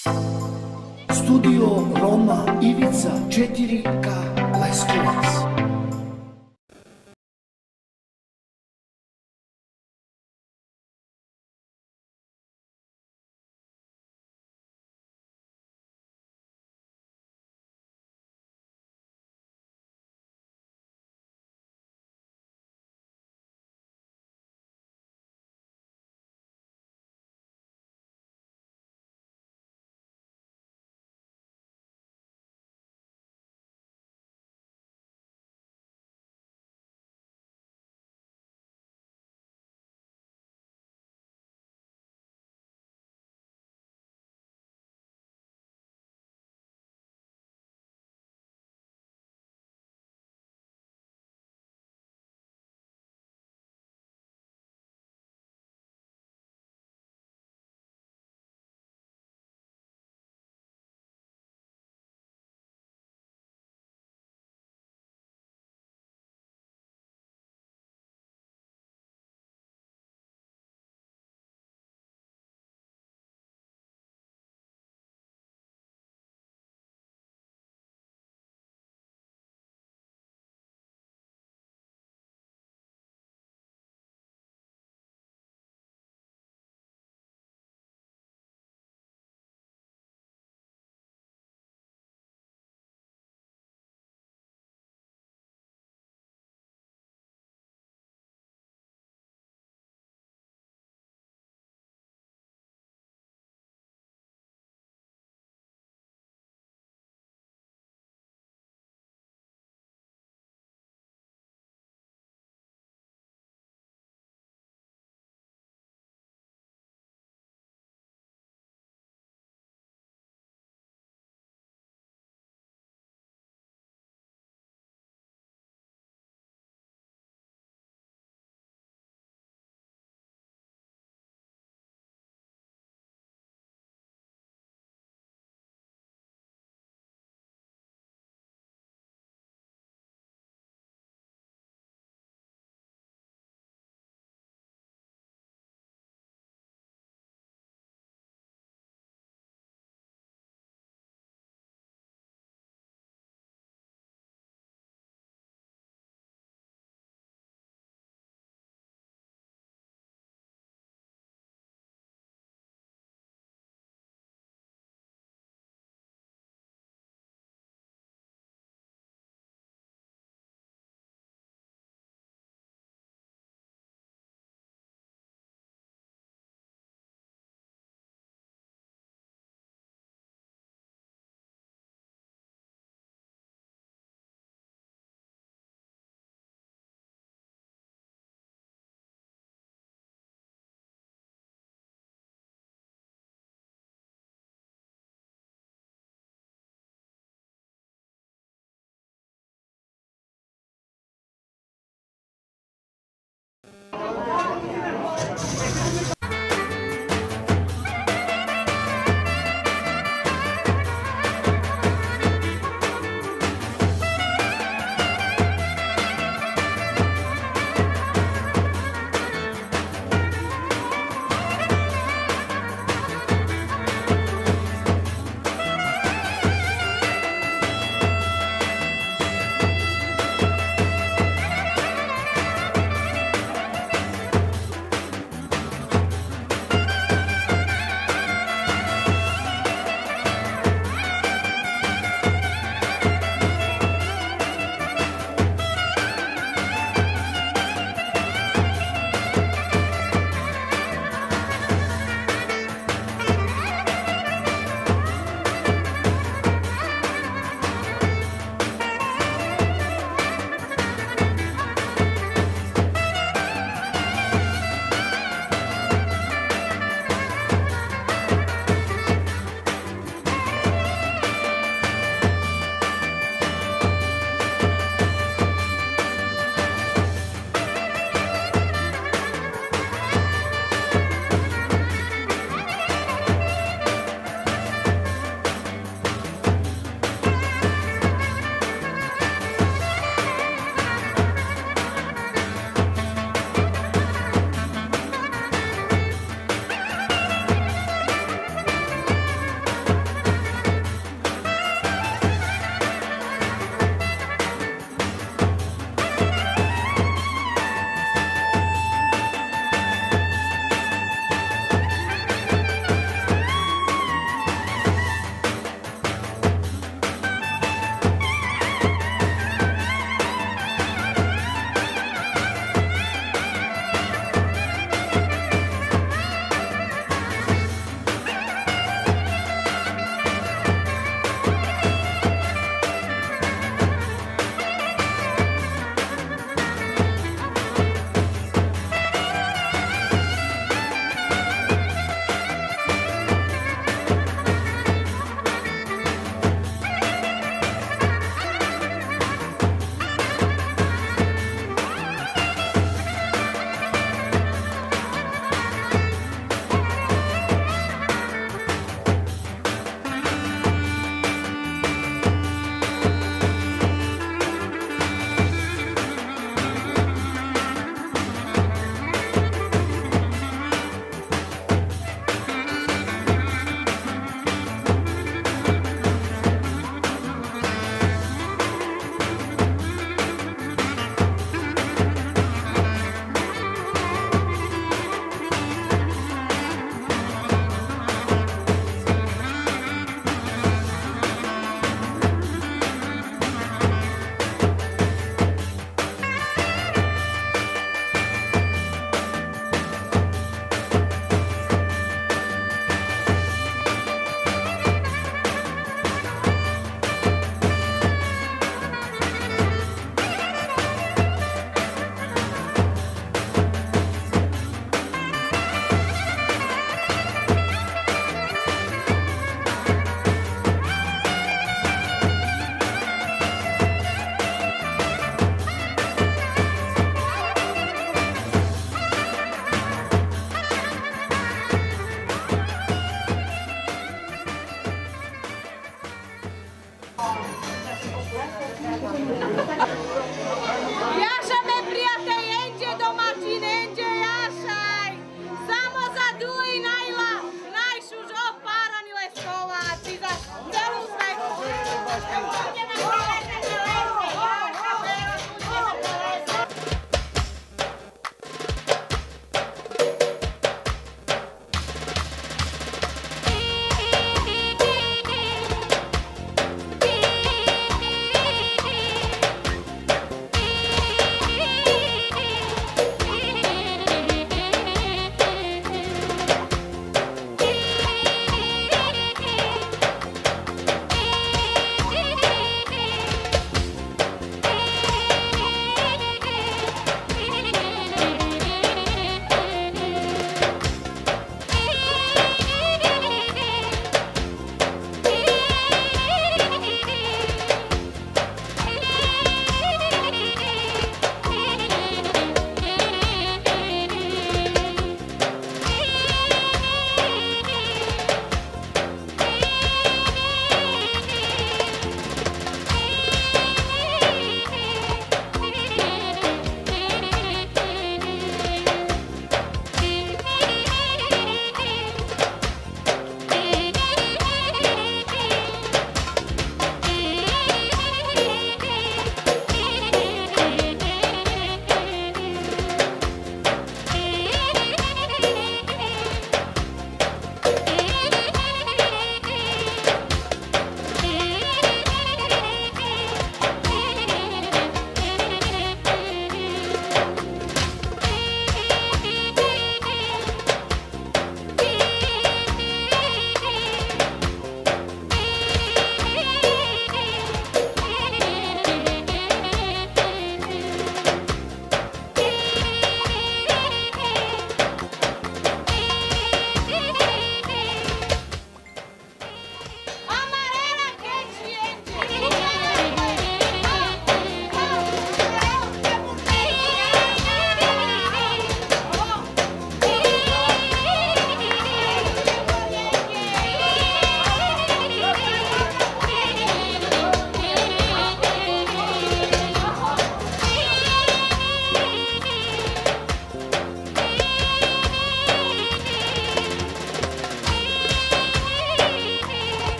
Studio Roma Ivica 4K Leskovac.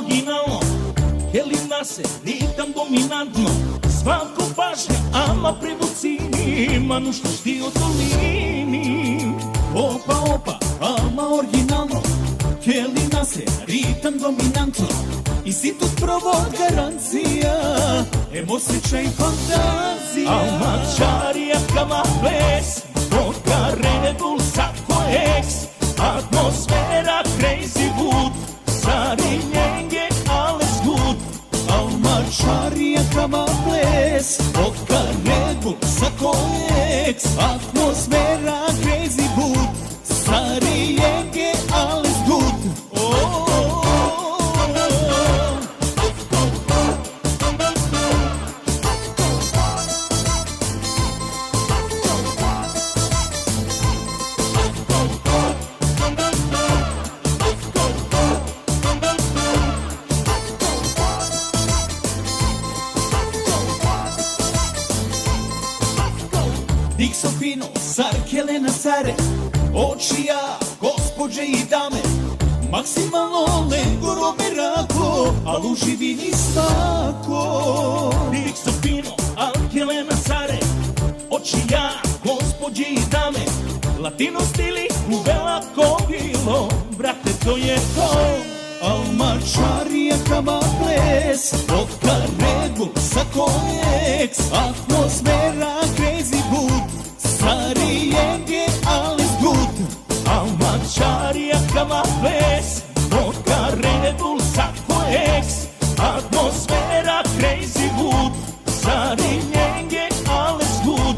originalno, Helina se ritam dominantno, svako pažnja, ama prevucini, manušto šti o dolini. Opa, opa, ama originalno, Helina se ritam dominantno, i si tu pravo garancija, osjećaj fantazija. Alma čarija kama ples, vodka Red Bull, sako eks, atmosfera crazy wood, sari njenge, alles gut. Alma čarija kama ples, vodka Red Bull, sako eks, atmosfera crazy wood, sari njenge, alles gut. Sofino, car Helena Sare, očija, gospođe i dame, maksimalno legoro merako, al u živini stako. Dik Sofino, al Helena Sare, očija, gospođe i dame, latino stili uvela kobilo, brate to je to. Alma čarija kama ples, vodka Red Bull, sako eks, atmosfera crazy wood, sari njenge, alles gut. Alma čarija kama ples, vodka Red Bull, sako eks, atmosfera crazy wood, sari njenge, alles gut.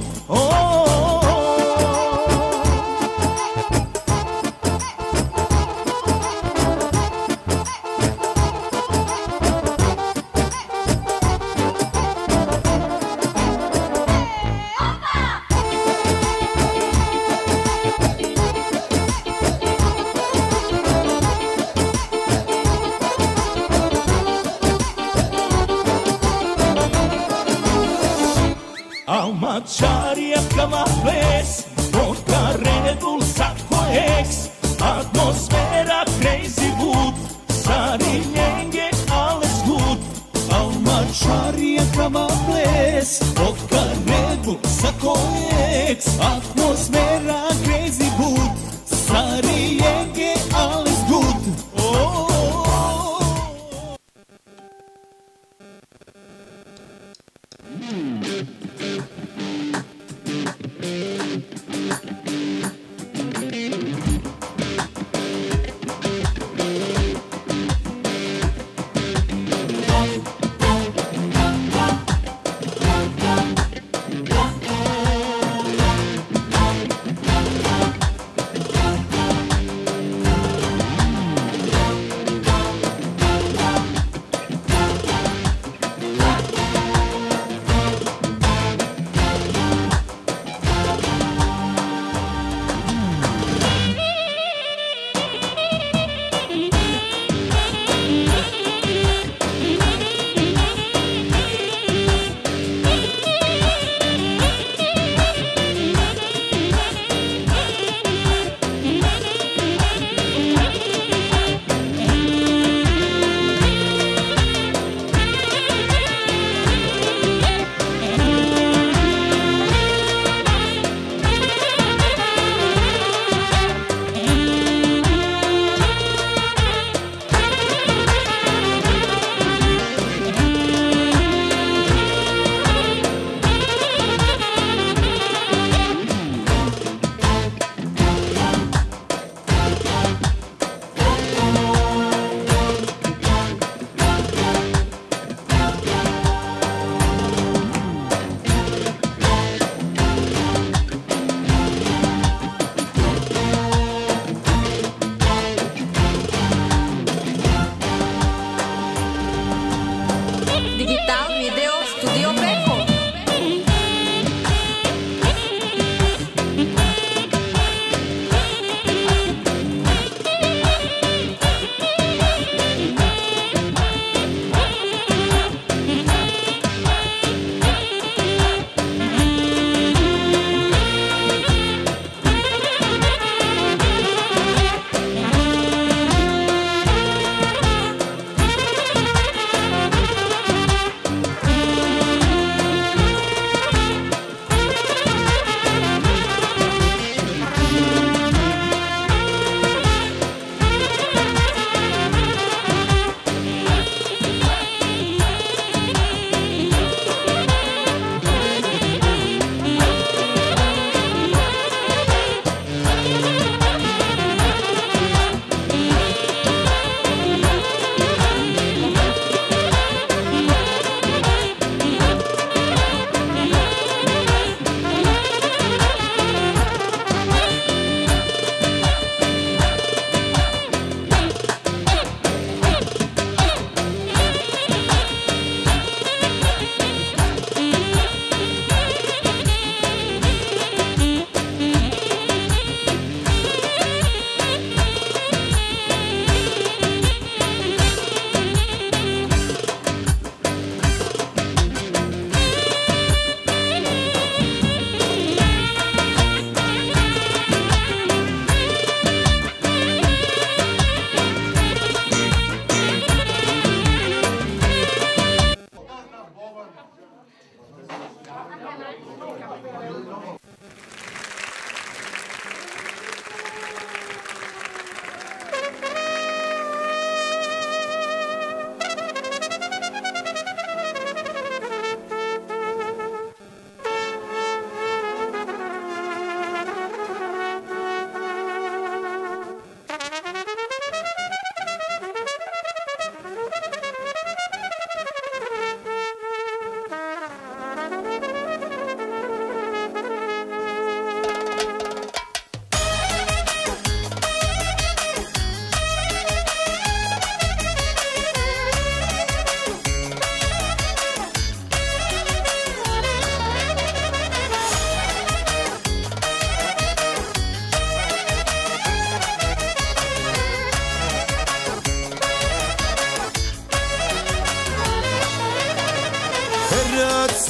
Alma čarija kama ples, vodka Red Bull, sako eks, atmosfera crazy wood, sari njenge, alles gut. Alma čarija kama ples, vodka Red Bull, sako eks, atmosfera crazy wood, sari njenge, alles gut.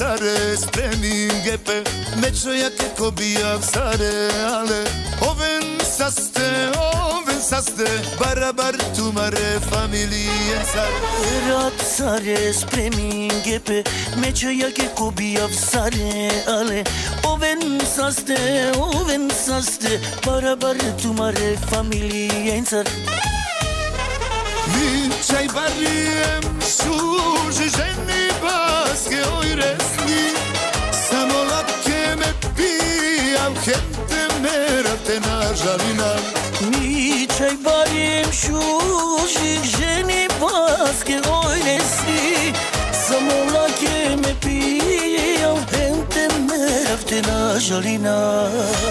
sare, spremim gepe, mečo jake ko bijav sare, ale oven saste, barabar tumare familijen sare. Rat sare, spremim gepe, mečo jake ko bijav sare, ale oven saste, barabar tumare familijen sare. Mi čaj barijem suži ženi baske oj resni, samo lapke me pijav, hente merate na žalina. Mi čaj barijem suži ženi baske oj resni, samo lapke me pijav, hente merate na žalina.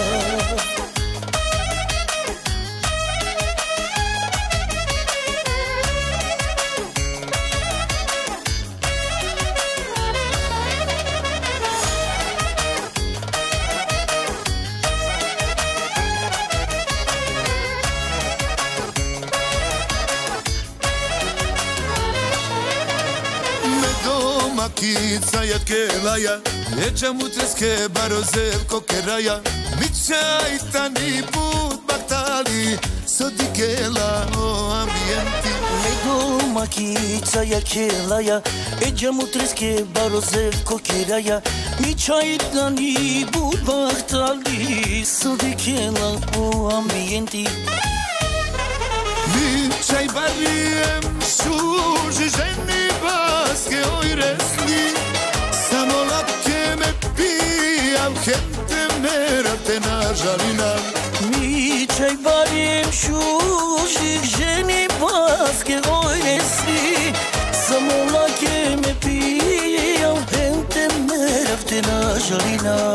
Makica jakelaja, jeđa mutreske barozevko keraja, mića i tani put baktali, sodikela o ambijenti. Nego makica jakelaja, jeđa mutreske barozevko keraja, mića i tani put baktali, sodikela o ambijenti. Mića i barijem suži ženi baske oj resni, samo lapke me pijav, hente merate na žalina. Mi čaj barijem suži ženi baske oj resni, samo lapke me pijav, hente merate na žalina.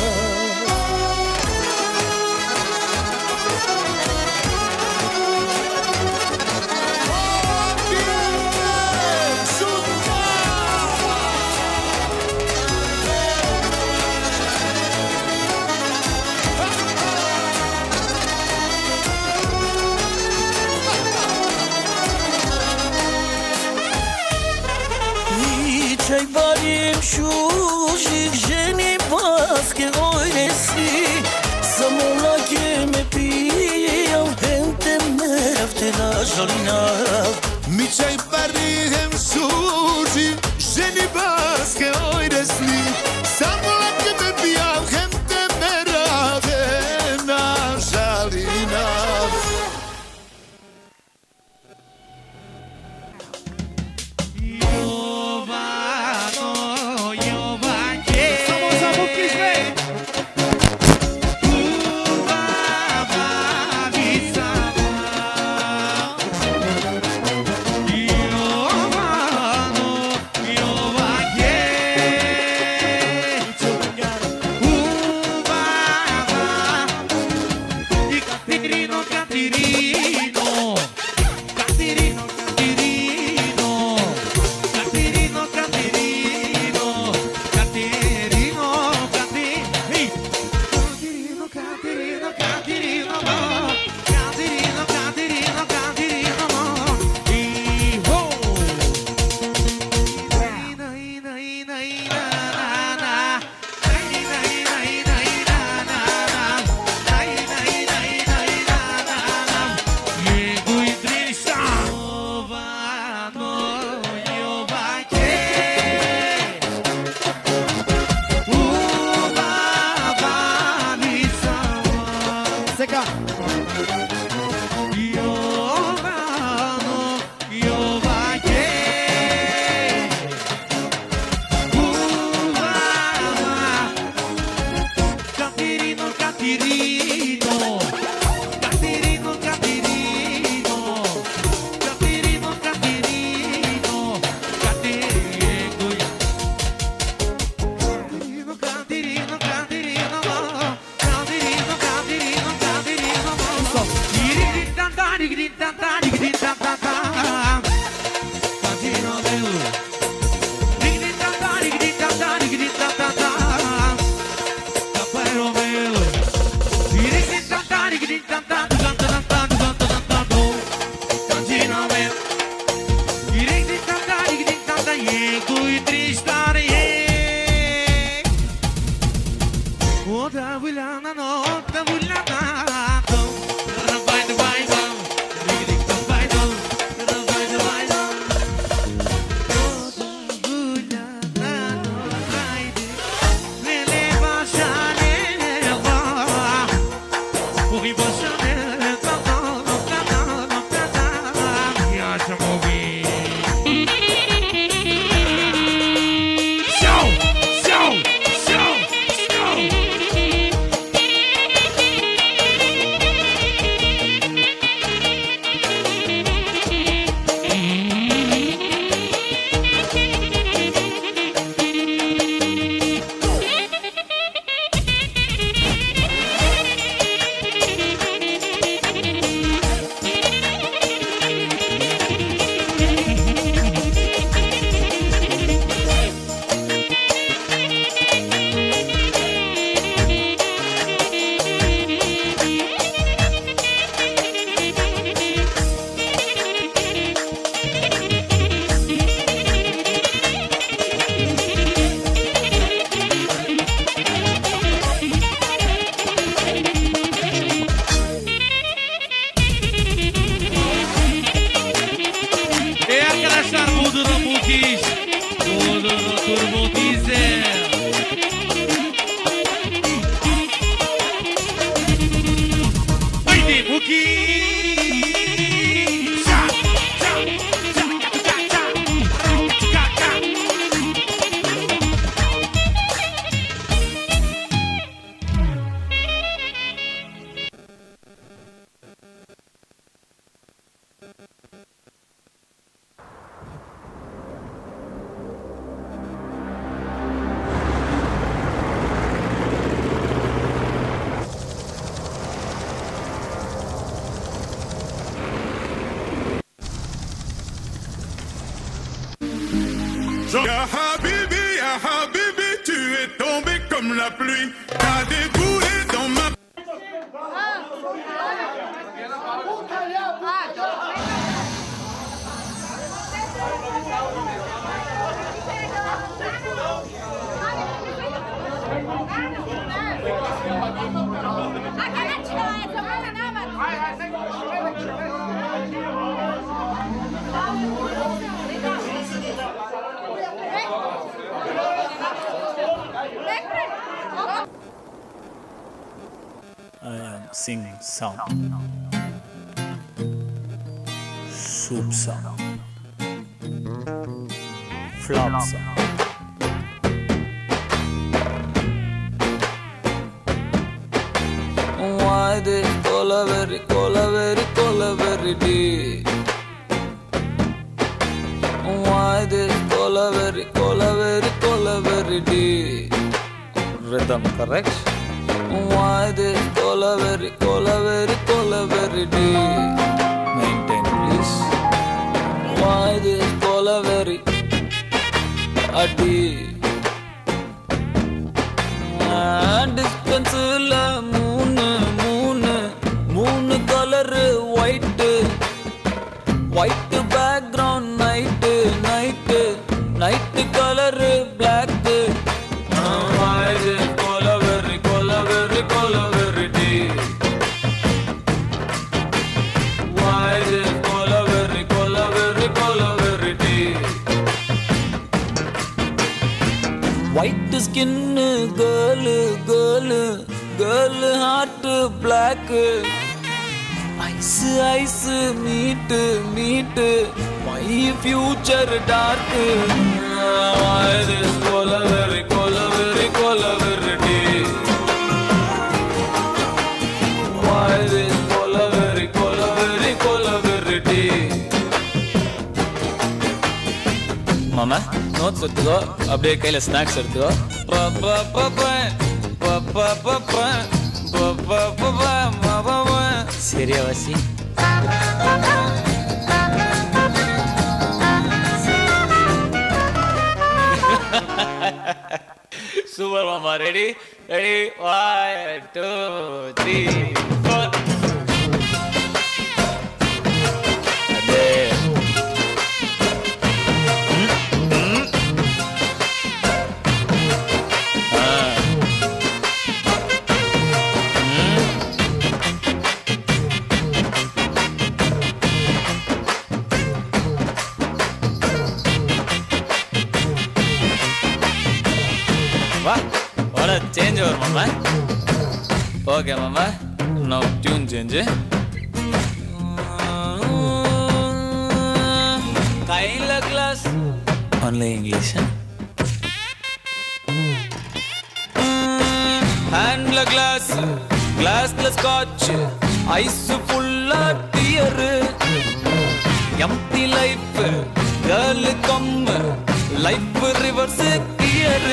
Čaj barijem sužih ženi baske oj resni, samo lake me pijav, hente merafte na žalina. Mi čaj barijem suži ženi baske oj resni, samo lake me pijav, hente merafte na žalina. Diesel. Haide, Buki! Ya Habibi, tu es tombé comme la pluie. T'as déboulé dans ma... I am singing sound, soup sound, flop sound. Why this colaveri deep? Why this colaveri deep? Rhythm correct? Why this colaveri deep? Maintain please. Why this colaveri deep? Distance la moon color white background night color black. Why this colaveri deep? Why this colaveri deep? White skin girl heart black. Ice meet my future dark. Why this colaveri deep? Why this colaveri deep? Mama, notes எடுத்துக்கோ, அப்படியே கையில ஸ்நாக்ஸ் எடுத்துக்கோ. சரியா வாசி? Super mama, ready? 1, 2, 3, 4. What a change over, mama. Okay, mama. Now tune change. Kaila glass. Only English. Hand glass. Glass scotch. Ice full of tear. Empty life. Girl come. Life reverse gear.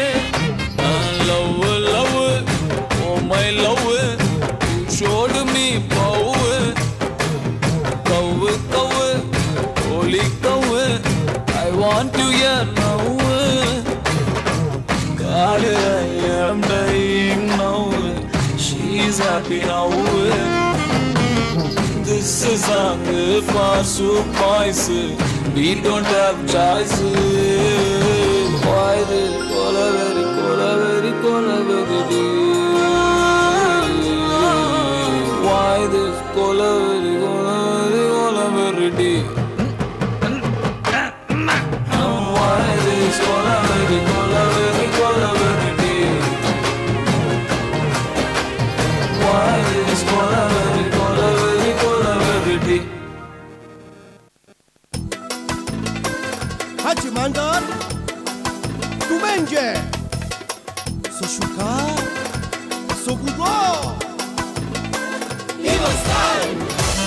Love, oh my love, you showed me power. Cow, holy cow, I want you here now. God, I am dying now. She's happy now. This is song for surprise. We don't have choice. Why this colaveri deep? Why this colaveri deep? Why this colaveri Maci Mandar, tu będzie, so szuka, so gugo. Evil Style!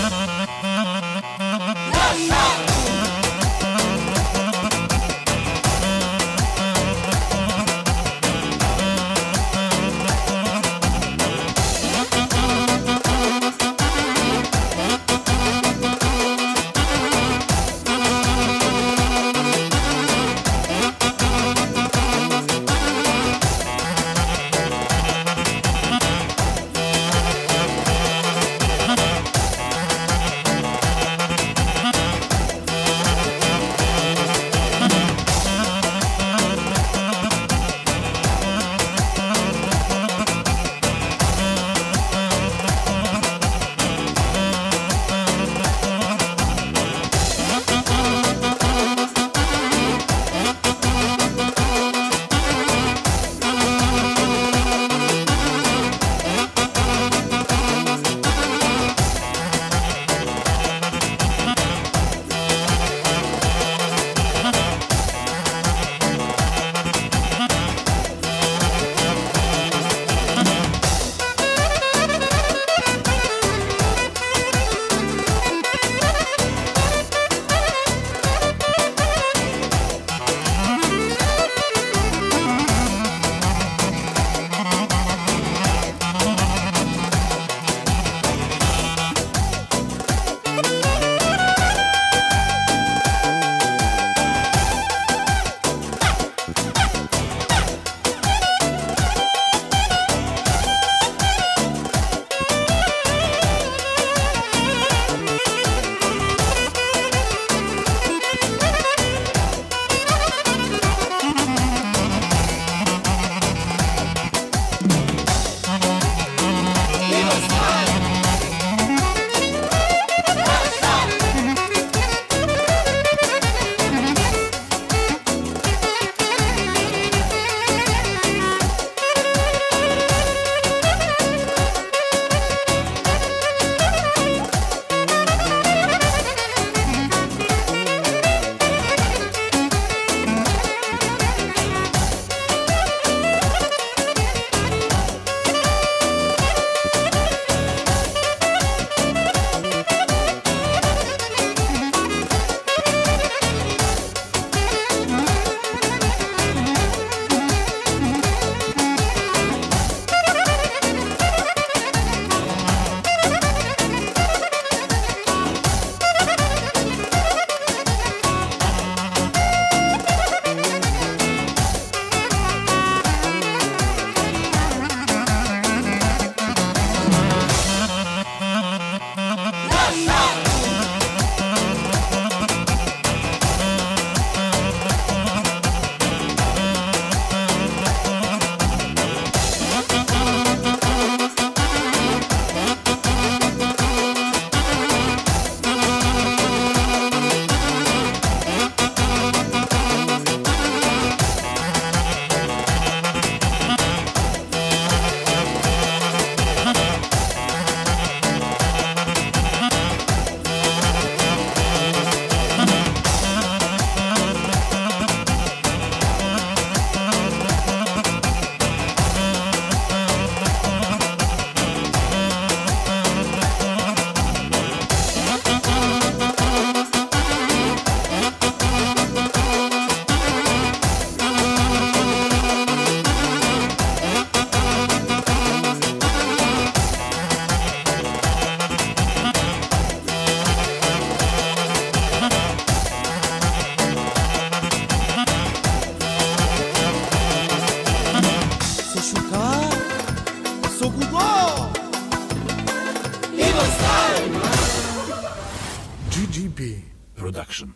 GGP Production.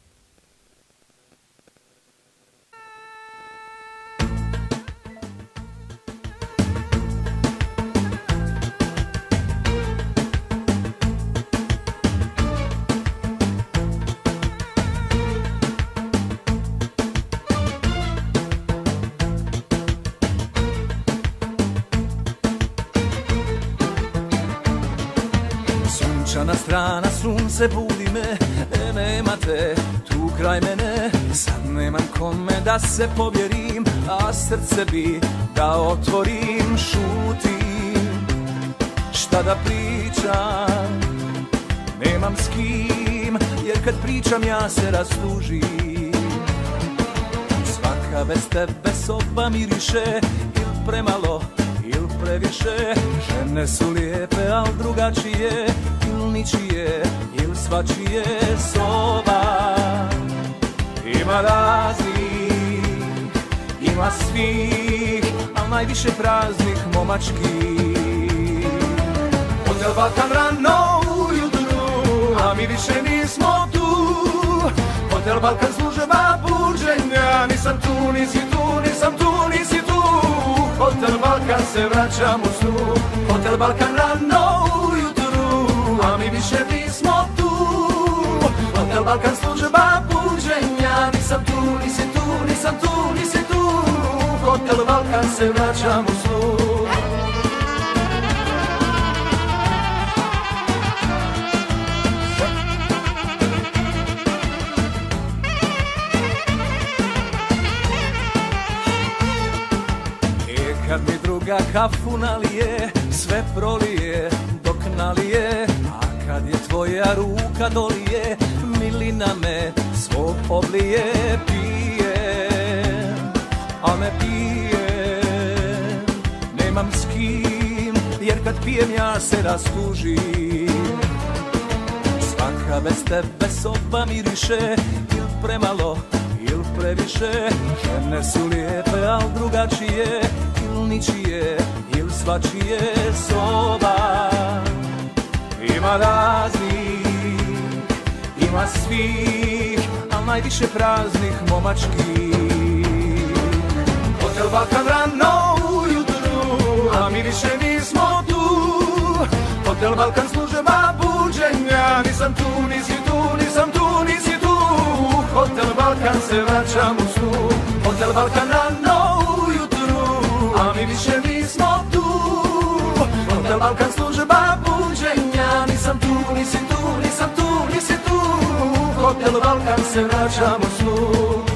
Sunčana strana, sunce budi me, nemate tu kraj mene, Sad nemam kome da se povjerim, a srce bi da otvorim. Šutim, šta da pričam, nemam s kim, jer kad pričam ja se rastužim. Svaka bez tebe soba miriše, il premalo, il previše. Žene su lijepe, al drugačije, il ničije, il svačije. Soba ima raznih, ima svih, al najviše praznih momačkih. Hotel Balkan rano ujutru, a mi više nismo tu. Hotel Balkan služba buđenja, nisam tu, nisi tu, nisam tu, nisi tu. Hotel Balkan se vraćam u snu. Hotel Balkan rano ujutru, a mi više nismo tu. Hotel Balkan služba buđenja, nisam tu, nisi tu, nisam tu, nisi tu. Hotel Balkan se vraćam u snu. Kad mi druga kafu nalije, sve prolije dok nalije. A kad je tvoja ruka dolije, milina me svog oblije. Pijem, a ne pijem, nemam s kim, jer kad pijem ja se rastužim. Svaka bez tebe soba miriše, il premalo, il previše. Žene su lijepe, al drugačije, il ničije, il svačije. Soba ima raznih, ima svih, al najviše praznih momačkih. Hotel Balkan rano ujutru, a mi više nismo tu. Hotel Balkan služba buđenja, nisam tu, nisi tu, nisam tu, nisi tu. Hotel Balkan se vraćam u snu. Hotel Balkan rano ujutru, a mi više nismo tu. Hotel Balkan služba buđenja, nisam tu, nisi tu, nisam tu, nisi tu. Hotel Balkan se vraćam u snu.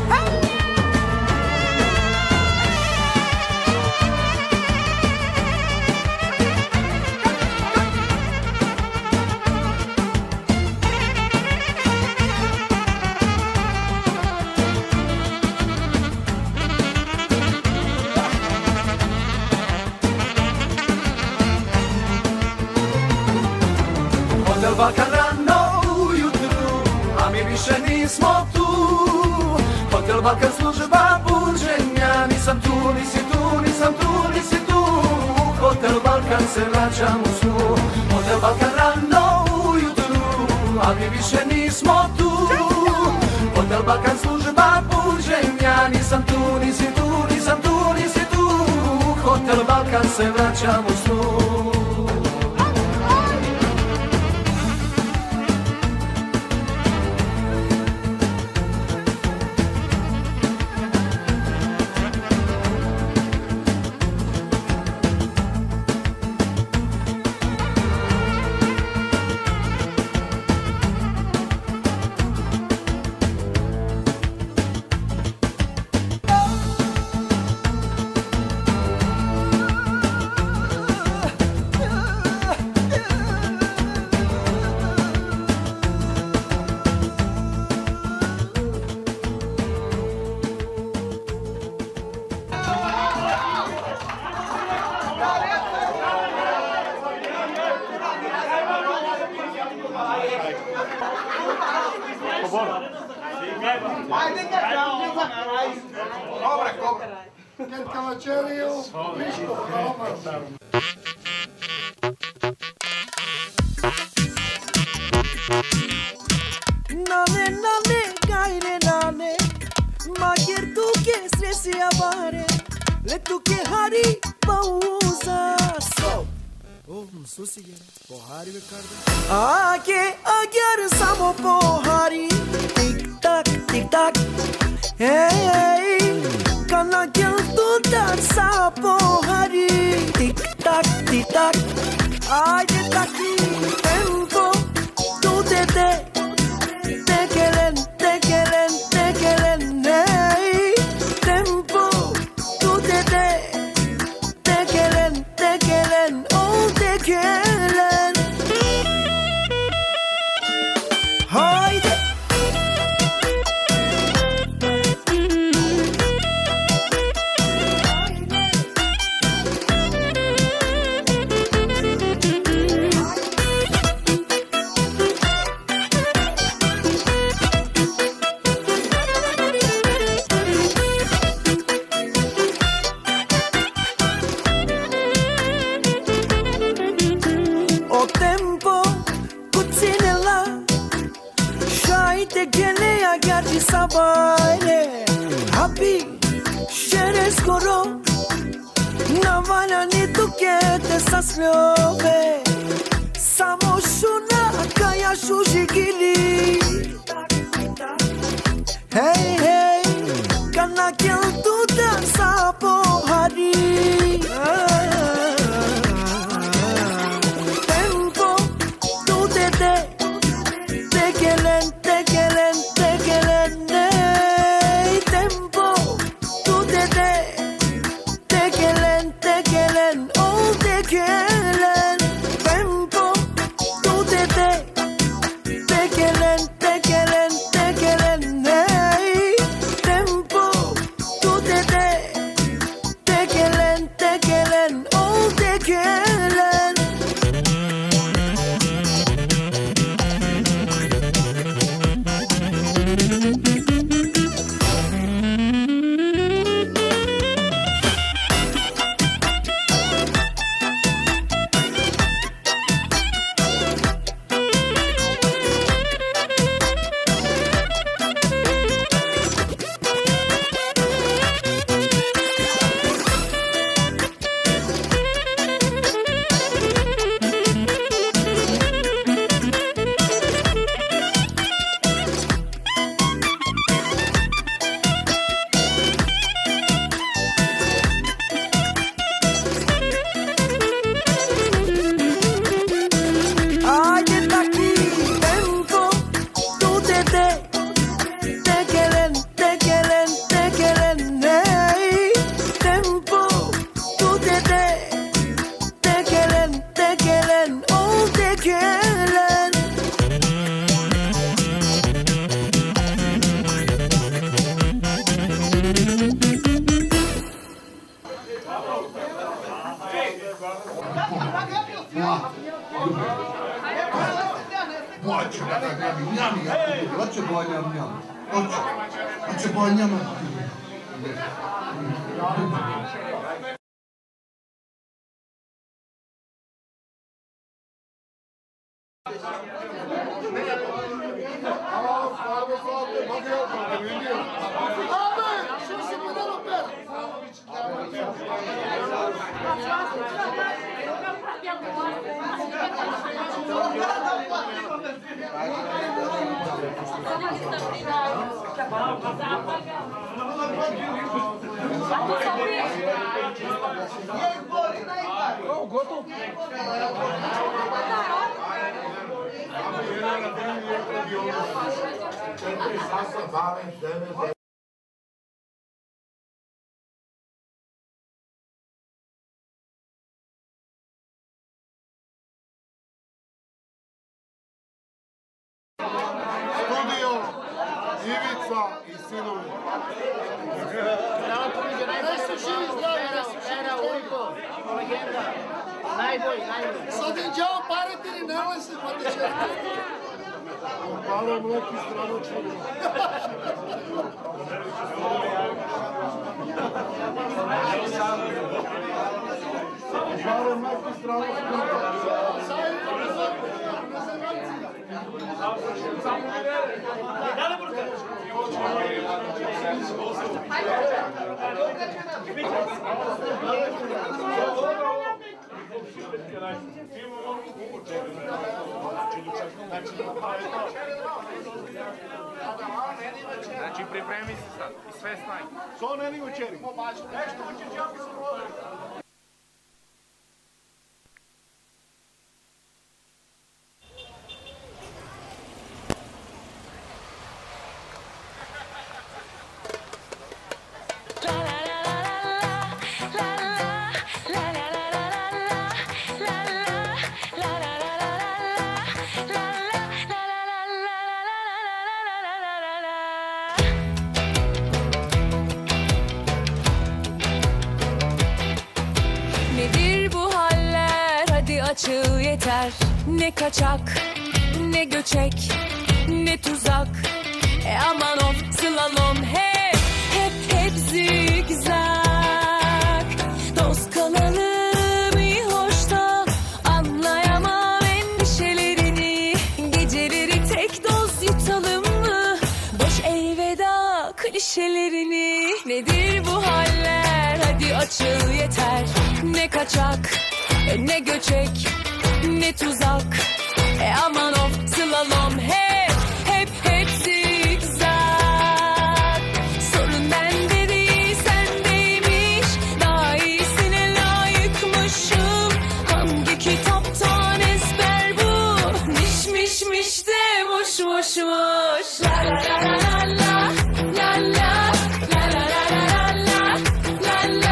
Hotel Balkan rano ujutru, a mi više nismo tu. Hotel Balkan služba buđenja, nisam tu, nisi tu, nisam tu, nisi tu. Hotel Balkan se vraćam u snu. Hotel Balkan rano ujutru, a mi više nismo tu. Hotel Balkan služba buđenja, nisam tu, nisi tu, nisam tu, nisi tu. Hotel Balkan se vraćam u snu. आगे अगर समो पोहारी टिक टाक hey kana gel tu dansa पोहारी टिक टाक आज तक tempo tu te te gelen coro Navalani tukete sasljove Samo šuna kaja šužigili Hej, hej, kana kjel tu dansa po hari Tempo, tu te tekelen, tekelen, tekelen Tempo, tu te tekelen, tekelen, oh tekelen Tempo, tu te tekelen, tekelen, tekelen Tempo, tu te tekelen, tekelen, oh tekelen Studio Ivica i sinovi. Nešto živi zdravi, era Ujko, legenda, najbolji. Sad im džao paretiri, nemoj se patičati. Palo je mleki stranočni. Palo je mleki stranočni. Znači pripremi se sad i sve snaj. Co ne ni večeri? Nešto uči džapi su vode. Açığı yeter, ne kaçak, ne göçek, ne tuzak. Aman of slalom hep zigzag. Dost kalalım iyi hoşta, anlayamam endişelerini. Geceleri tek doz yutalım mı, boş elveda klişelerini. Nedir bu haller? hadi açıl yeter. Ne kaçak, ne göçek, ne tuzak. Aman of slalom hep zigzag. Sorun bende değil sendeymiş, daha iyisine layıkmışım. Hangi kitaptan ezber bu? Miş de boş. La la la la la la la la la la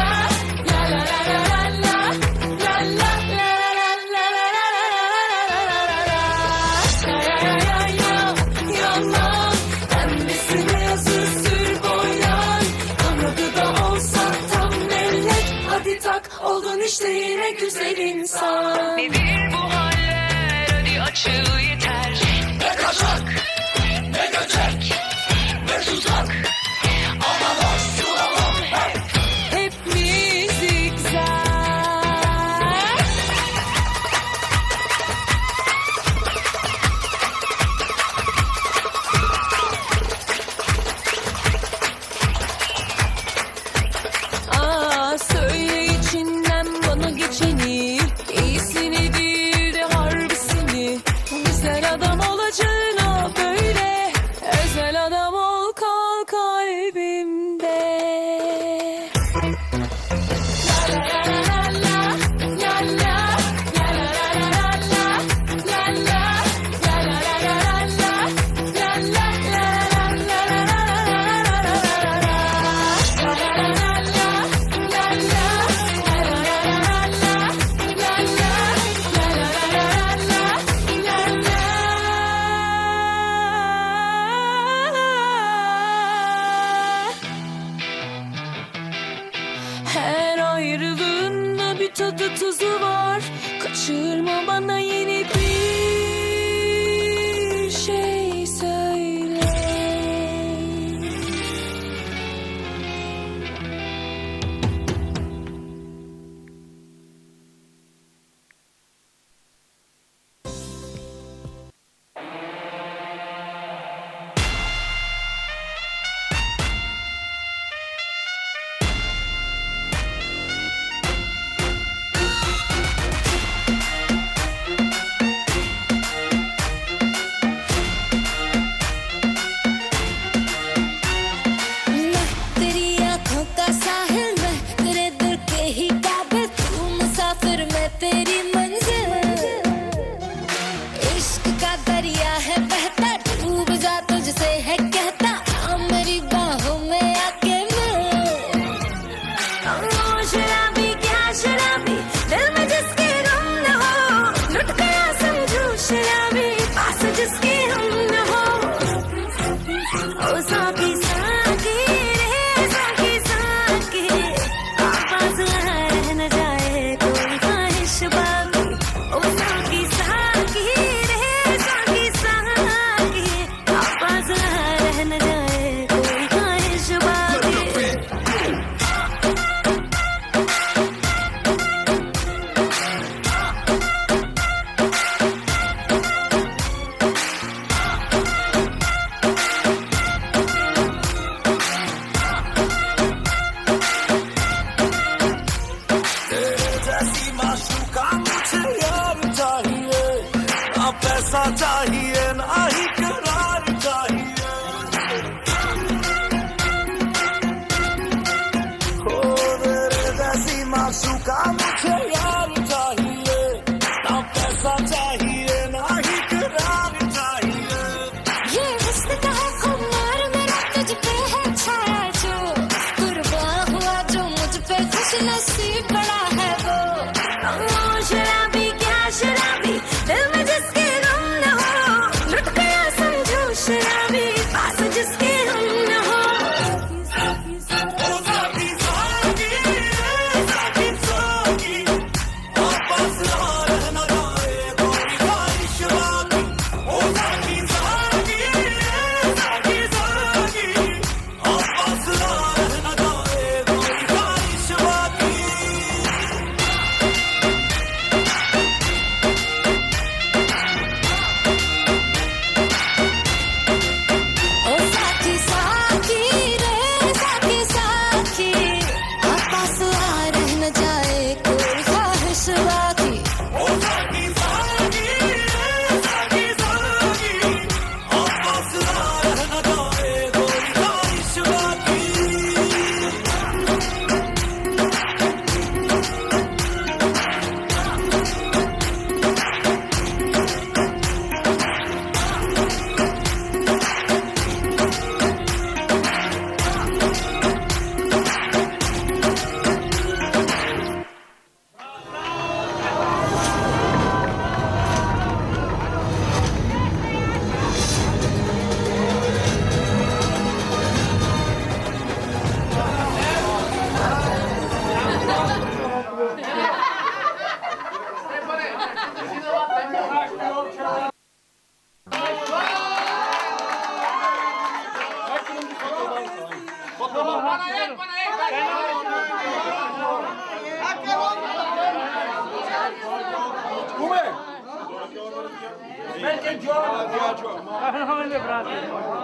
oldun işte yine güzel insan. Nedir bu haller, hadi açıl yeter. Ne kaçak, ne göçek, ne tuzak. Aman hoş sulalım hep mi zigzag. Söyle içinden bana geçeni, iyisini değil de harbisini. Güzel adam olacağına böyle, özel adam ol kal kalbimde. La la la la la her ayrılığında bir tadı tuzu var. Kaçırma bana yeni bir şey söyle. Come? Metti il gioco! Non le braccia!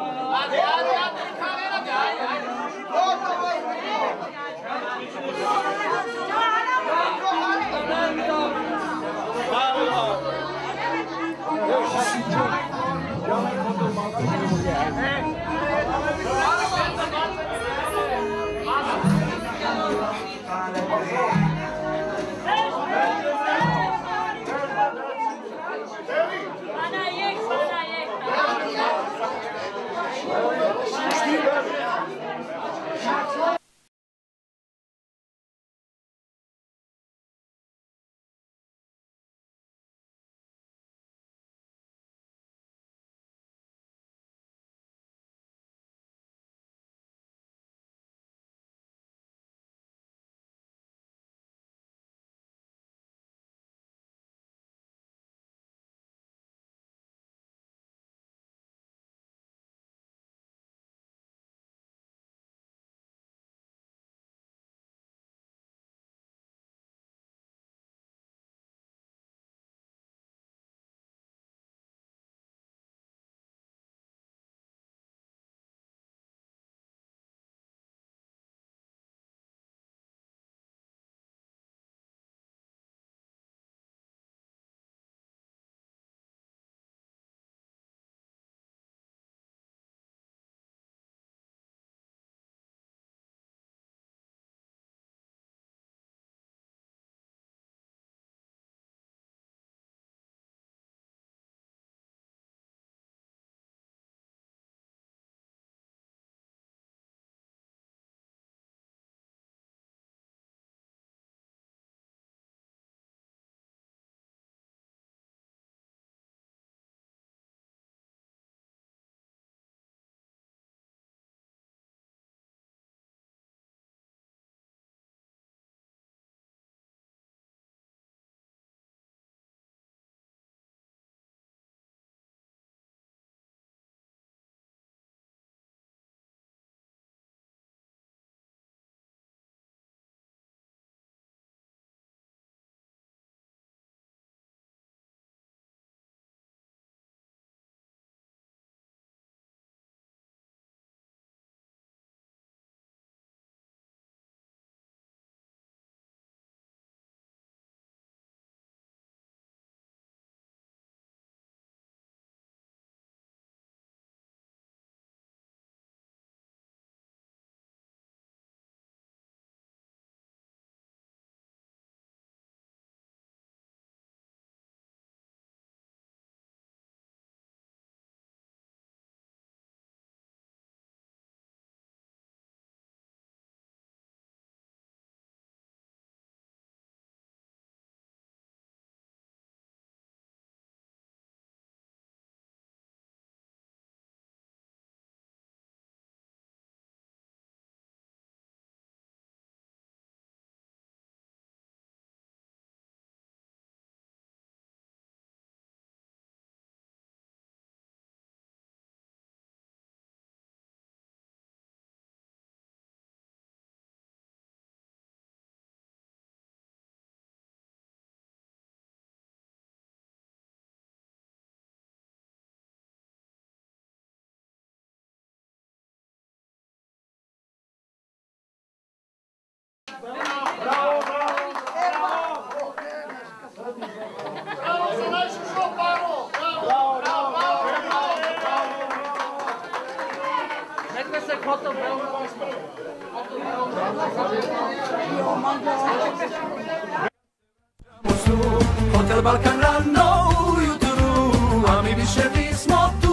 Hotel Balkan rano ujutru, a mi više nismo tu.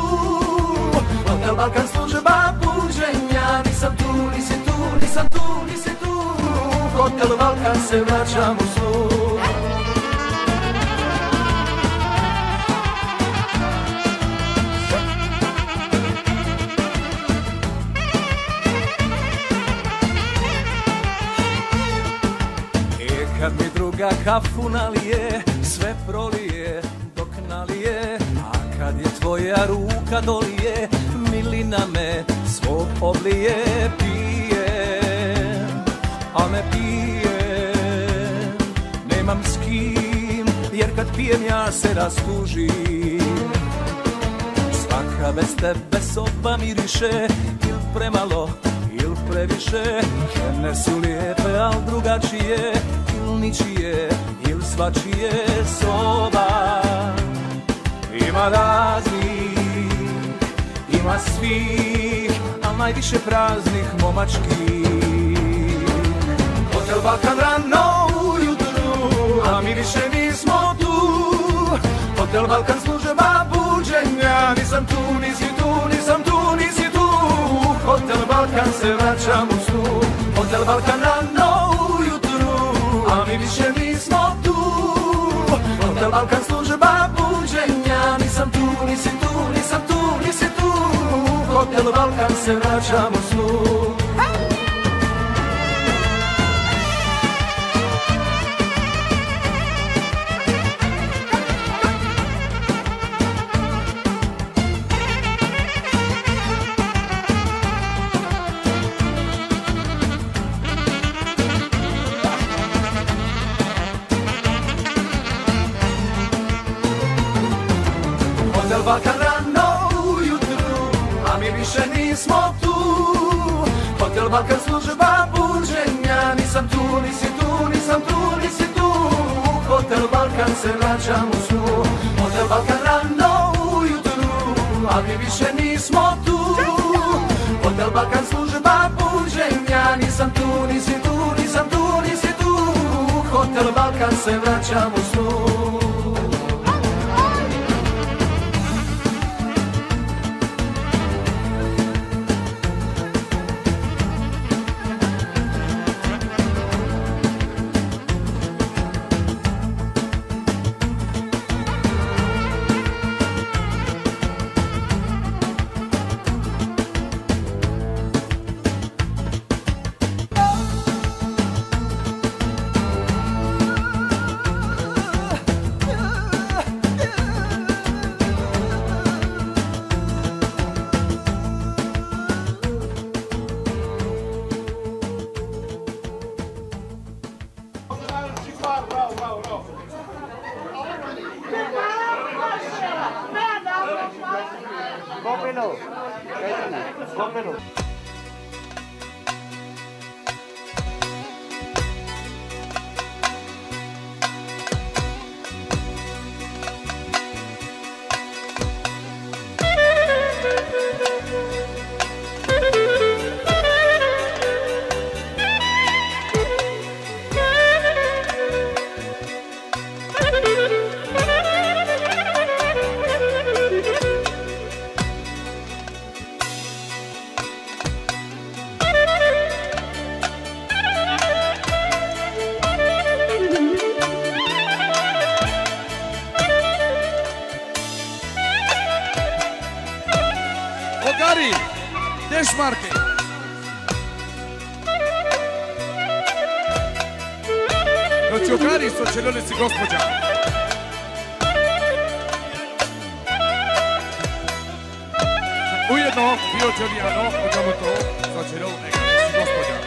Hotel Balkan služba buđenja, nisam tu, nisi tu, nisam tu, nisi tu. Hotel Balkan se vraćam u snu. Kad mi druga kafu nalije, sve prolije dok nalije. A kad je tvoja ruka dolije, milina me svog oblije. Pije pijem ja se rastužim. Svaka bez tebe soba miriše, il premalo, il previše. Žene su lijepe, al drugačije, il ničije, il svačije. Soba ima raznih, ima svih, al najviše praznih momačkih. Hotel Balkan rano ujutru, a mi više nismo tu. Hotel Balkan služba buđenja, nisam tu, nisi tu, nisam tu, nisi tu. Hotel Balkan se vraćam u snu. Hotel Balkan rano ujutru, a mi više nismo tu. Hotel Balkan služba buđenja, nisam tu, nisi tu, nisam tu, nisi tu. Hotel Balkan se vraćam u snu. Hotel Balkan rano ujutru, a mi više nismo tu. Hotel Balkan služba buđenja, nisam tu, nisi tu, nisam tu, nisi tu. Hotel Balkan se vraćam u snu. Hotel Balkan rano ujutru, a mi više nismo tu. Hotel Balkan služba buđenja, nisam tu, nisi tu, nisam tu, nisi tu. Hotel Balkan se vraćam u snu. Dešmarke. Nociokari sočeljenici gospođa. Ujedno bio Đolijano, odamo to, sočeljenici gospođa.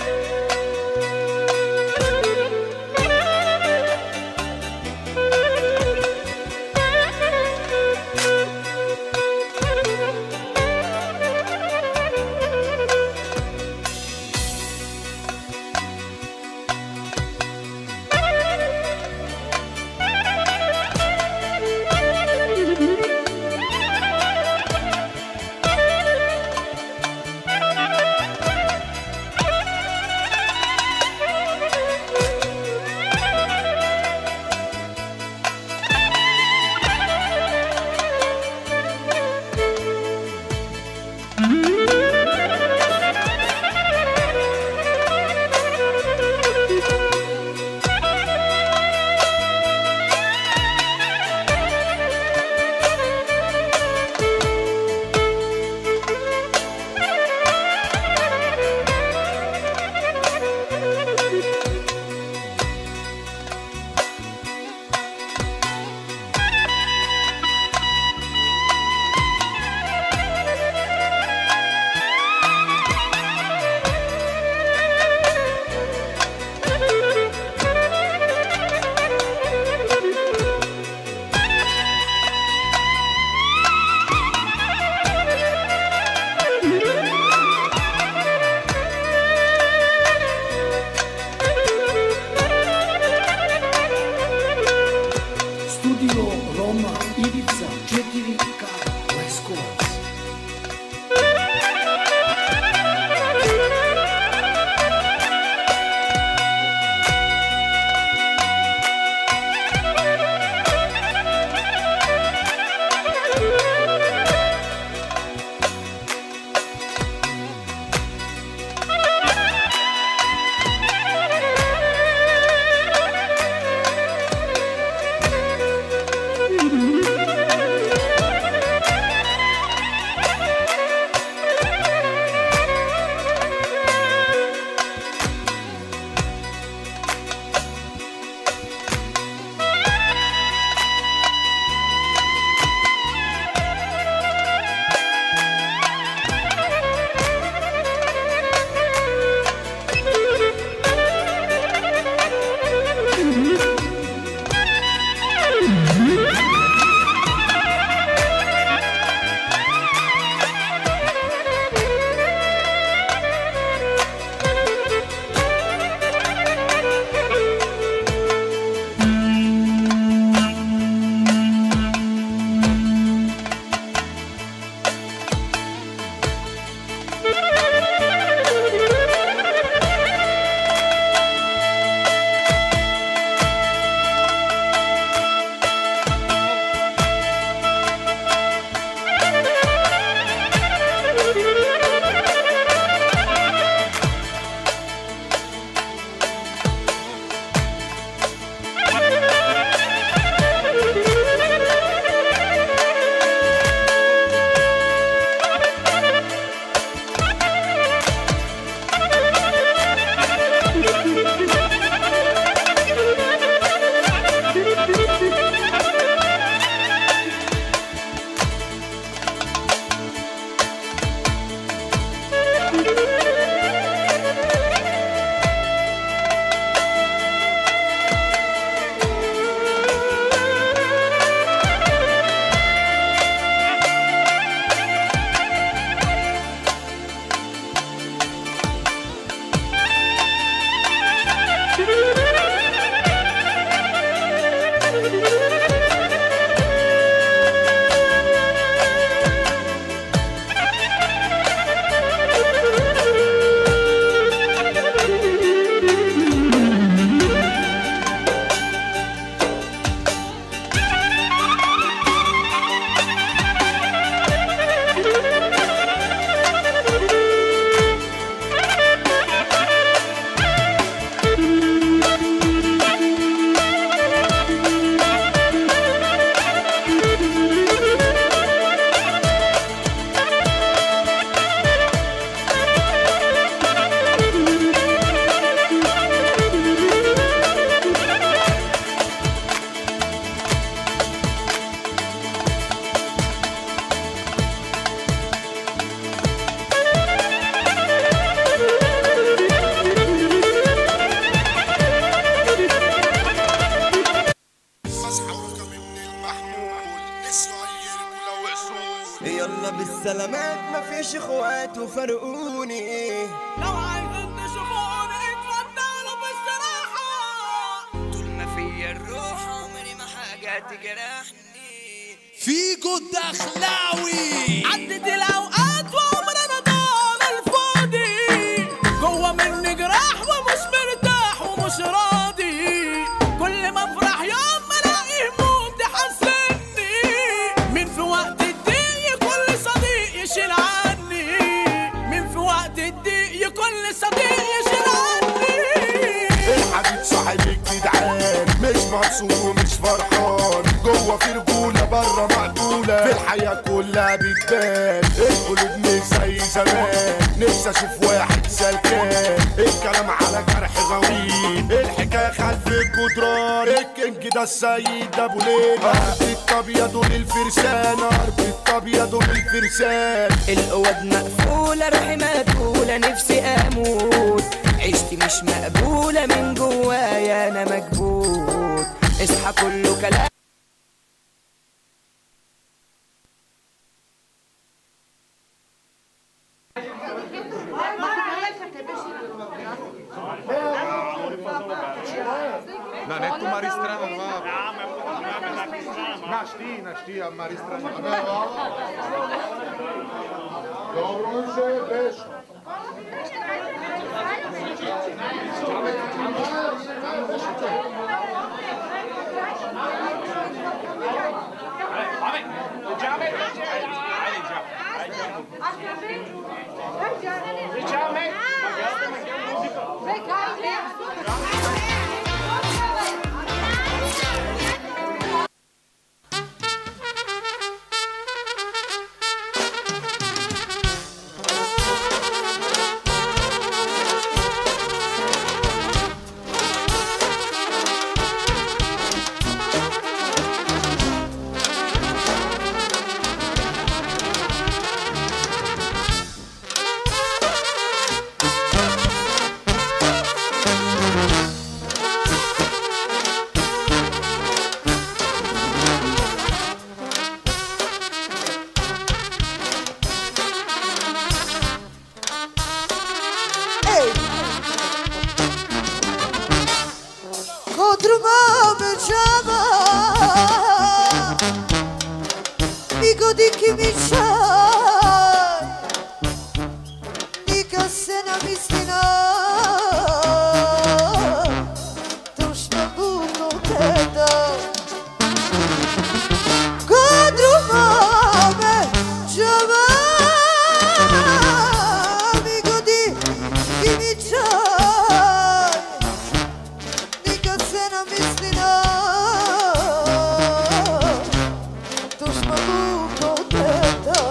سلامات مفيش اخوات وفرقوني. لو عايزين تشوفوني اتفضلوا باستراحة. طول ما فيا الروح عمري ما حاجة تجرحني. فيجو الدخلاوي. عدت الاوقات وعمرنا ضال الفاضي، جوه مني جراح ومش مرتاح ومش راضي. كل ما افرح يوم ما الاقي هموم تحزني. مين في وقت الضيق كل صديق يشيل عني. مين في وقت الضيق كل صديق يشيل عني. الحديد صاحب الجدعان مش مبسوط ومش فرحان. جوه في رجوله بره مقبوله، في الحياه كلها بتبان. القلوب مش زي زمان، نفسي اشوف واحد سلكان. الكلام على جرح غويط، الحكايه خلف الجدران. الكينج ده السيد ابو ليلى، ارض الابيض للفرسان، ارض الابيض للفرسان. القواد مقفوله روحي مقبوله نفسي اموت. عيشتي مش مقبوله من جوايا انا مكبوت. اصحى كله كلام. No, ne tu Maristrano dva. Naš ti, a Maristrano. Dobro se beš. Di chi mi c'hai, di cassena mi stina, tu smabuno te da, quadro mame, giova, amico di chi mi c'hai, di cassena mi stina, tu smabuno.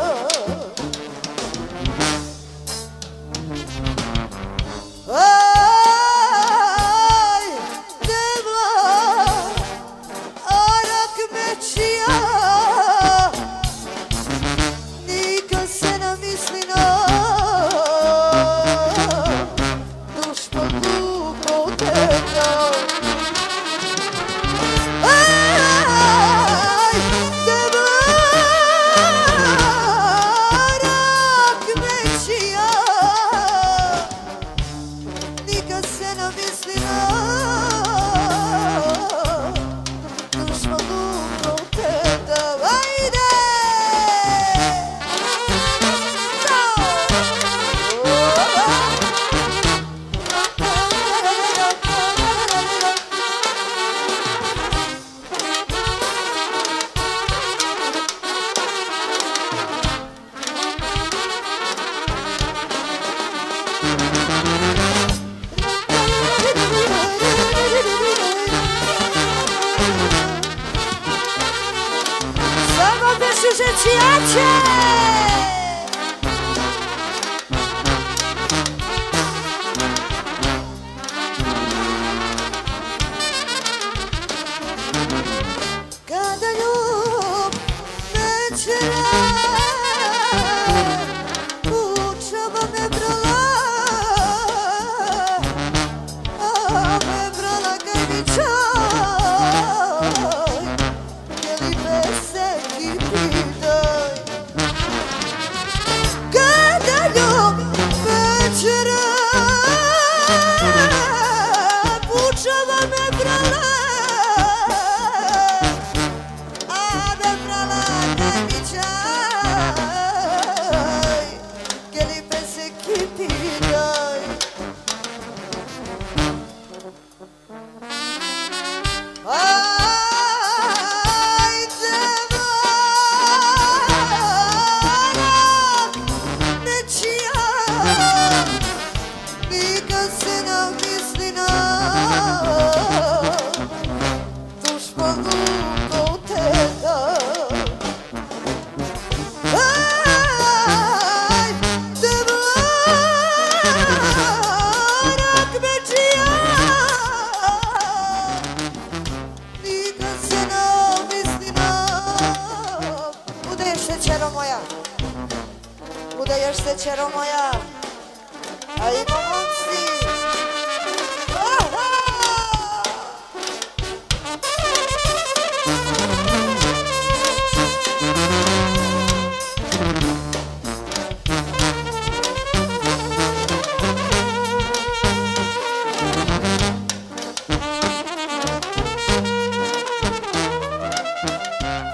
Udajesz se ciero moja, a i pomocy.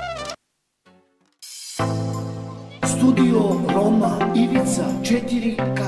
Studio Roma Ivica 4K